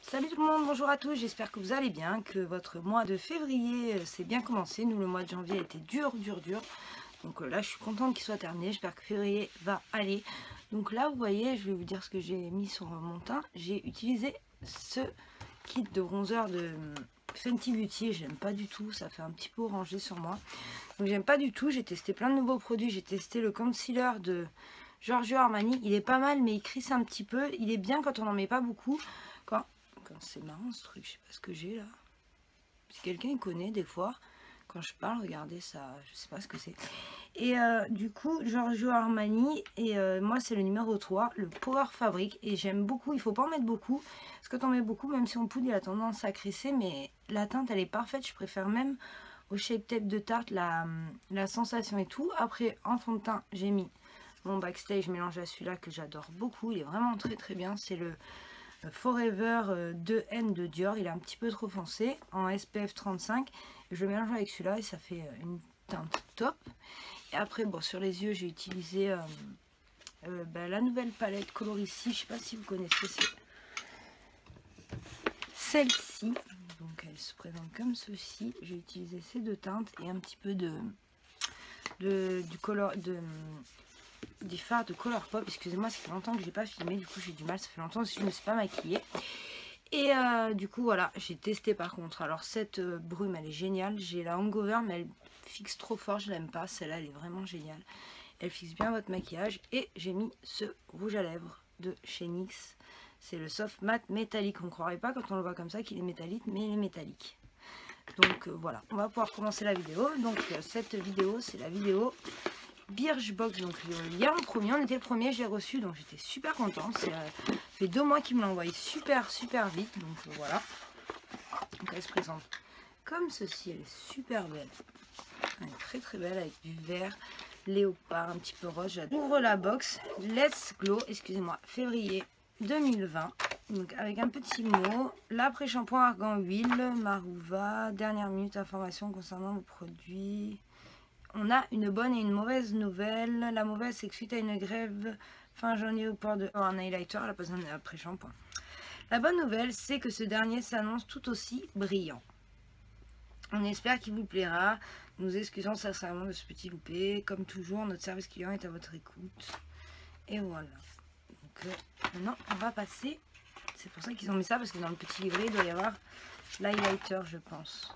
Salut tout le monde, bonjour à tous, j'espère que vous allez bien, que votre mois de février s'est bien commencé. Nous, le mois de janvier a été dur. Donc là, je suis contente qu'il soit terminé, j'espère que février va aller. Donc là, vous voyez, je vais vous dire ce que j'ai mis sur mon teint. J'ai utilisé ce kit de bronzer de Fenty Beauty, j'aime pas du tout, ça fait un petit peu orangé sur moi. Donc j'aime pas du tout, j'ai testé plein de nouveaux produits, j'ai testé le concealer de Giorgio Armani. Il est pas mal, mais il crisse un petit peu, il est bien quand on n'en met pas beaucoup. C'est marrant ce truc, je sais pas ce que j'ai là. Si quelqu'un connaît des fois, quand je parle, regardez ça, je sais pas ce que c'est. Et du coup, Giorgio Armani, et moi c'est le numéro 3, le Power Fabric. Et j'aime beaucoup, il faut pas en mettre beaucoup, parce que quand on met beaucoup, même si on poudre, il a tendance à crisser, mais la teinte elle est parfaite, je préfère même au Shape Tape de Tarte la sensation et tout. Après, en fond de teint, j'ai mis mon Backstage mélangé à celui-là que j'adore beaucoup, il est vraiment très bien, c'est le Forever 2N de Dior. Il est un petit peu trop foncé en SPF 35. Je le mélange avec celui-là et ça fait une teinte top. Et après, bon, sur les yeux, j'ai utilisé la nouvelle palette Colorici. Je sais pas si vous connaissez celle-ci. Donc elle se présente comme ceci. J'ai utilisé ces deux teintes et un petit peu des fards de Colourpop. Excusez-moi, ça fait longtemps que j'ai pas filmé, du coup j'ai du mal, ça fait longtemps que je ne me suis pas maquillée. Et du coup voilà, j'ai testé par contre. Alors cette brume elle est géniale, j'ai la Hangover mais elle fixe trop fort, je l'aime pas. Celle-là elle est vraiment géniale, elle fixe bien votre maquillage. Et j'ai mis ce rouge à lèvres de chez NYX, c'est le Soft Matte métallique. On ne croirait pas quand on le voit comme ça qu'il est métallique, mais il est métallique. Donc voilà, on va pouvoir commencer la vidéo. Donc cette vidéo c'est la vidéo Birchbox. Donc hier le premier, on était le premier, j'ai reçu, donc j'étais super contente. Ça fait 2 mois qu'ils me l'ont envoyé super vite. Donc voilà, donc elle se présente comme ceci, elle est super belle, elle est très belle avec du vert léopard un petit peu rose. J'ouvre la box, Let's Glow, excusez-moi, février 2020. Donc avec un petit mot, l'après-shampoing argan huile Marouva, dernière minute information concernant vos produits. On a une bonne et une mauvaise nouvelle. La mauvaise, c'est que suite à une grève fin janvier au port de un highlighter, elle a pas besoin d'un après-shampoing. La bonne nouvelle, c'est que ce dernier s'annonce tout aussi brillant. On espère qu'il vous plaira. Nous excusons sincèrement de ce petit loupé. Comme toujours, notre service client est à votre écoute. Et voilà. Donc maintenant, on va passer. C'est pour ça qu'ils ont mis ça, parce que dans le petit livret, il doit y avoir l'highlighter, je pense.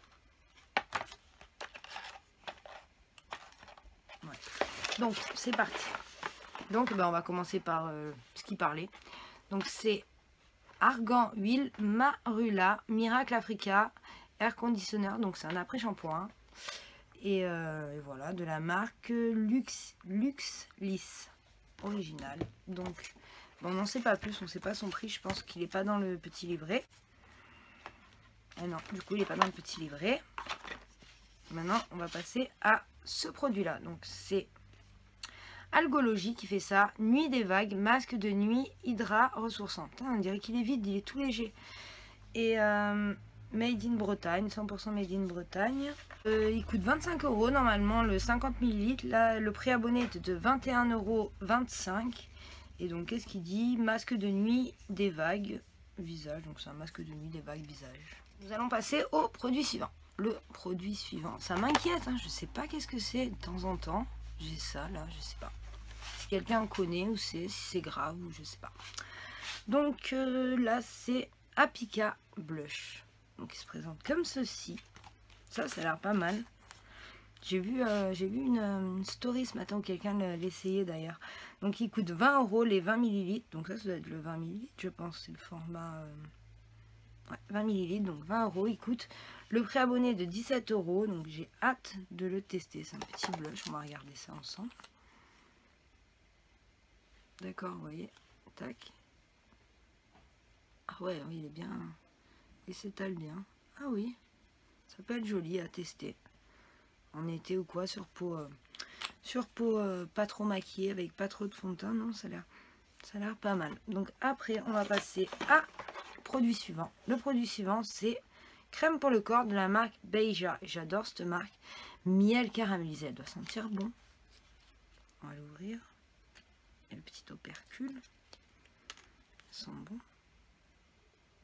Donc c'est parti. Donc on va commencer par ce qui parlait. Donc c'est argan huile Marula Miracle Africa Air Conditioner. Donc c'est un après-shampoing. Et voilà, de la marque Lux Lisse original. Donc bon, on n'en sait pas plus, on ne sait pas son prix. Je pense qu'il n'est pas dans le petit livret. Ah non, du coup il n'est pas dans le petit livret. Maintenant on va passer à ce produit là. Donc c'est Algologie qui fait ça, nuit des vagues, masque de nuit, hydra ressourçant. On dirait qu'il est vide, il est tout léger. Et made in Bretagne, 100% made in Bretagne. Il coûte 25 € normalement le 50 ml. Là, le prix abonné est de 21,25 €. Et donc, qu'est-ce qu'il dit? Masque de nuit des vagues, visage. Donc, c'est un masque de nuit des vagues, visage. Nous allons passer au produit suivant. Le produit suivant, ça m'inquiète, hein, je sais pas qu'est-ce que c'est de temps en temps. J'ai ça là, je sais pas. Si quelqu'un connaît ou si c'est grave ou je sais pas. Donc là c'est Apika Blush. Donc il se présente comme ceci. Ça a l'air pas mal. J'ai vu une story ce matin où quelqu'un l'essayait d'ailleurs. Donc il coûte 20 € les 20 ml. Donc ça doit être le 20 ml je pense. C'est le format 20 ml. Donc 20 € il coûte. Le prix abonné est de 17 €. Donc j'ai hâte de le tester. C'est un petit blush. On va regarder ça ensemble. D'accord, vous voyez. Tac. Ah ouais, oui, il est bien. Il s'étale bien. Ah oui. Ça peut être joli à tester. En été ou quoi, sur peau pas trop maquillée, avec pas trop de fond de teint. Non, ça a l'air pas mal. Donc après, on va passer à produit suivant. Le produit suivant, c'est crème pour le corps de la marque Beija. J'adore cette marque. Miel caramélisé. Elle doit sentir bon. On va l'ouvrir. Il y a le petit opercule. Ça sent bon.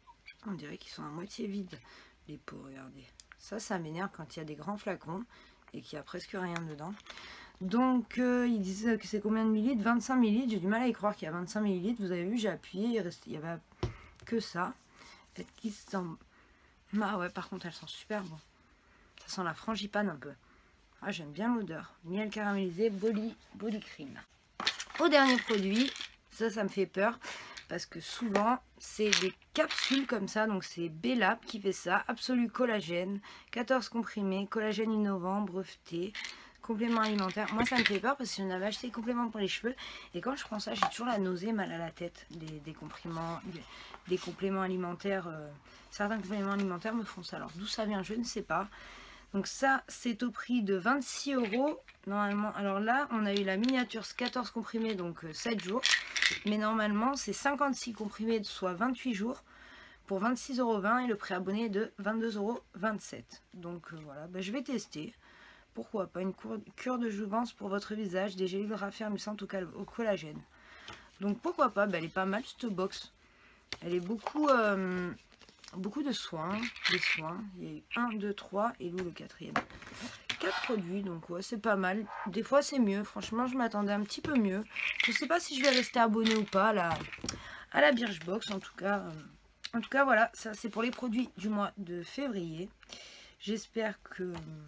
On dirait qu'ils sont à moitié vides, les pots, regardez. Ça m'énerve quand il y a des grands flacons et qu'il n'y a presque rien dedans. Donc, ils disent que c'est combien de millilitres? 25 millilitres. J'ai du mal à y croire qu'il y a 25 millilitres. Vous avez vu, j'ai appuyé, il n'y avait que ça. Peut-être qu'ils sentent... Ah ouais, par contre, elles sont super bon. Ça sent la frangipane un peu. Ah, j'aime bien l'odeur. Miel caramélisé, body cream. Au dernier produit, ça me fait peur. Parce que souvent, c'est des capsules comme ça. Donc, c'est Bellab qui fait ça. Absolu collagène. 14 comprimés. Collagène innovant, breveté. Complément alimentaire. Moi, ça me fait peur parce que j'en avais acheté des compléments pour les cheveux. Et quand je prends ça, j'ai toujours la nausée, mal à la tête. Des compléments alimentaires. Certains compléments alimentaires me font ça. Alors, d'où ça vient, je ne sais pas. Donc ça, c'est au prix de 26 € normalement. Alors là, on a eu la miniature 14 comprimés, donc 7 jours. Mais normalement, c'est 56 comprimés, soit 28 jours, pour 26,20 € et le prix abonné est de 22,27 €. Donc voilà, je vais tester. Pourquoi pas une cure de jouvence pour votre visage, des gélules raffermissantes au collagène. Donc pourquoi pas, elle est pas mal cette box. Elle est beaucoup de soins, Il y a eu 1, 2, 3 et Lou le 4e. 4 produits, donc ouais, c'est pas mal. Des fois c'est mieux, franchement je m'attendais un petit peu mieux. Je sais pas si je vais rester abonné ou pas à la Birchbox, en tout cas voilà, ça c'est pour les produits du mois de février. J'espère que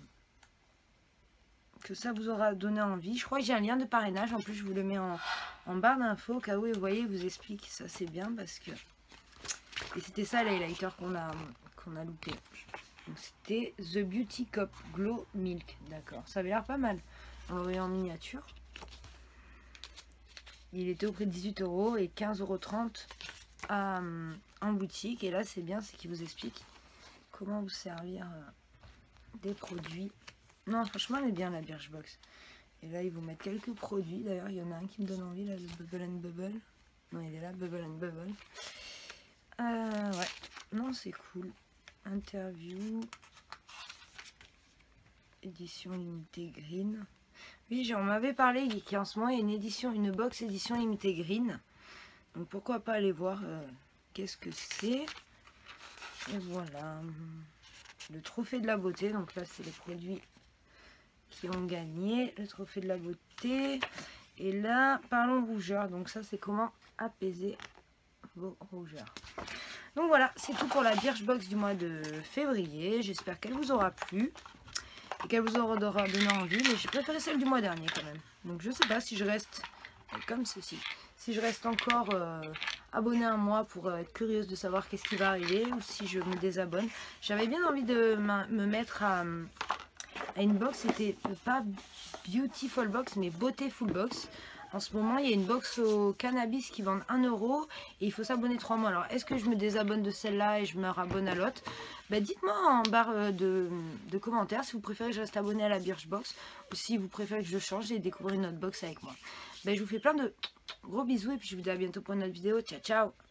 ça vous aura donné envie. Je crois que j'ai un lien de parrainage, en plus je vous le mets en barre d'infos, au cas où, vous voyez, vous explique, ça c'est bien parce que... Et c'était ça l'highlighter qu'on a loupé. Donc c'était The Beauty Cup Glow Milk. D'accord, ça avait l'air pas mal. On va voir en miniature. Il était au prix de 18 € et 15,30 € en boutique. Et là c'est bien, c'est qu'il vous explique comment vous servir des produits. Non, franchement elle est bien la Birchbox. Et là ils vous mettent quelques produits. D'ailleurs il y en a un qui me donne envie, là, le Bubble and Bubble. Non, il est là, Bubble and Bubble. Ouais, non c'est cool. Interview, édition limitée green. Oui, on m'avait parlé qu'en ce moment il y a une box édition limitée green. Donc pourquoi pas aller voir qu'est-ce que c'est. Et voilà, le trophée de la beauté. Donc là c'est les produits qui ont gagné le trophée de la beauté. Et là, parlons rougeur. Donc ça c'est comment apaiser vos rougeurs. Donc voilà, c'est tout pour la Birchbox du mois de février. J'espère qu'elle vous aura plu et qu'elle vous aura donné envie. Mais j'ai préféré celle du mois dernier quand même. Donc je sais pas si je reste comme ceci. Si je reste encore abonnée un mois pour être curieuse de savoir qu'est-ce qui va arriver ou si je me désabonne. J'avais bien envie de me mettre à une box. C'était pas Beautiful Box mais Beauté Full Box. En ce moment, il y a une box au cannabis qui vendent 1 € et il faut s'abonner 3 mois. Alors, est-ce que je me désabonne de celle-là et je me rabonne à l'autre? Dites-moi en barre de commentaires si vous préférez que je reste abonné à la Birchbox ou si vous préférez que je change et découvrir une autre box avec moi. Je vous fais plein de gros bisous et puis je vous dis à bientôt pour une autre vidéo. Ciao, ciao!